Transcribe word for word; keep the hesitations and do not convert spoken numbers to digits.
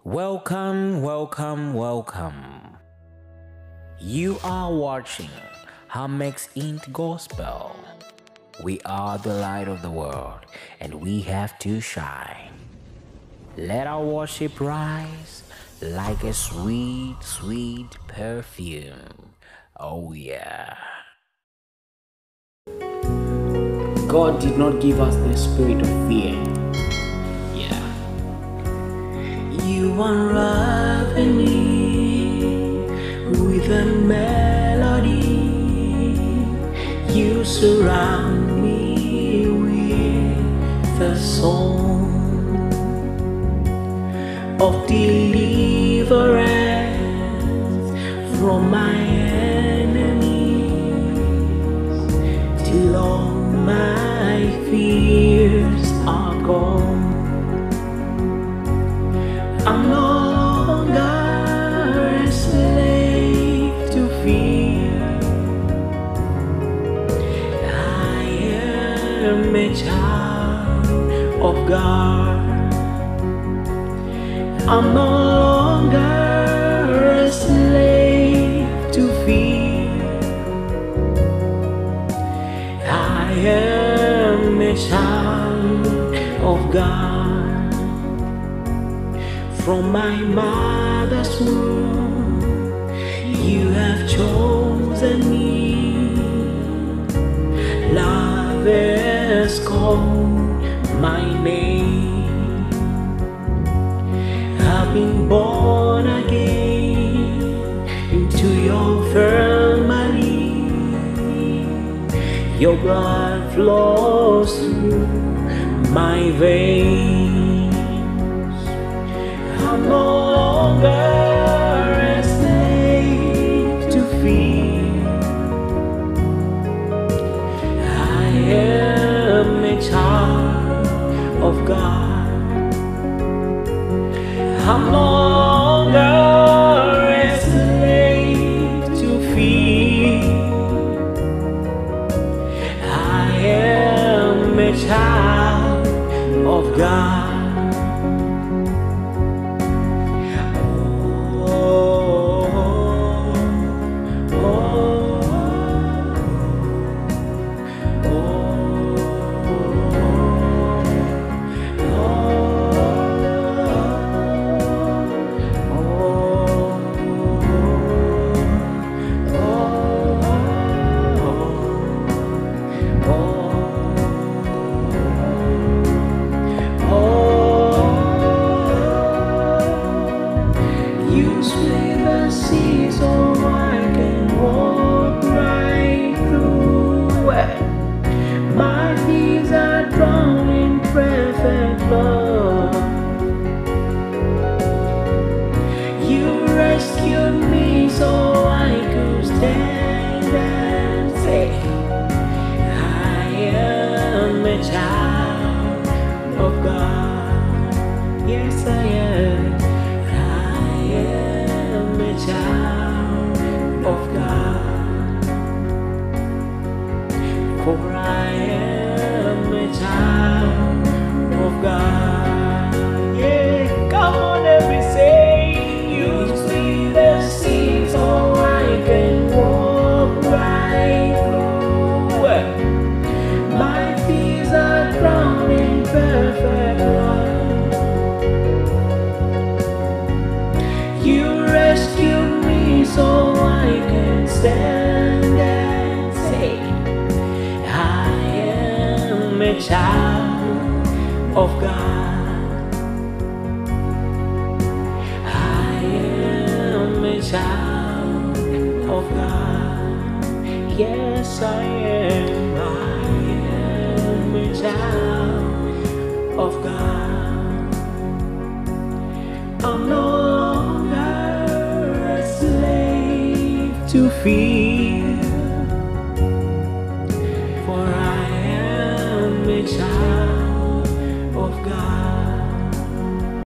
Welcome, welcome, welcome. You are watching Hamex Int Gospel. We are the light of the world and we have to shine. Let our worship rise like a sweet, sweet perfume. Oh yeah. God did not give us the spirit of fear. You unravel me with a melody. You surround me with a song of deliverance from my enemies, till all my fears are gone. I'm no longer a slave to fear. I am a child of God. I'm no longer a slave to fear. I am a child of God. From my mother's womb, you have chosen me. Love has called my name. I've been born again into your family. Your blood flows through my veins. I'm no longer a slave to fear. I am a child of God. I'm no longer a slave to fear. I am a child of God. You split the sea so I can walk right through it. My fears are drowned in perfect love. You rescued me so I could stand and say, I am a child of God. Yes, I am. Child of God, for I am a child of God. Yeah, come on, every say, you see the sea so I can walk right through it. My fears are drowned in perfect love. You rescued me so I can stand and say, I am a child of God. I am a child of God. Yes, I am. I am a child of God. I'm no to fear, for I am a child